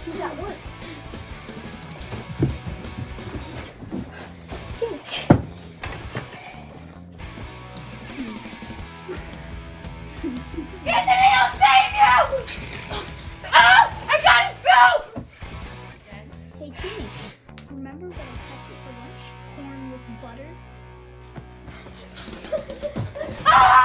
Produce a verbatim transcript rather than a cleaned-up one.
She's at work. Anthony, I'll save you! Ah! I got his belt! Hey, Timmy, remember what I packed you for lunch? Corn with butter? Ah!